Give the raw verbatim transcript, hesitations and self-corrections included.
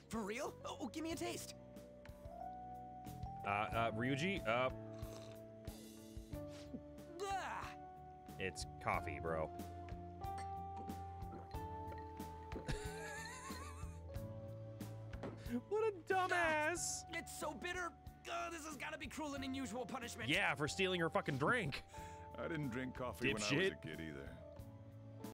For real? Oh, give me a taste. Uh, uh, Ryuji, uh... Ah. It's coffee, bro. What a dumbass! Ah, it's so bitter. Uh, this has got to be cruel and unusual punishment. Yeah, for stealing her fucking drink. I didn't drink coffee when I was Dipshit. a kid either.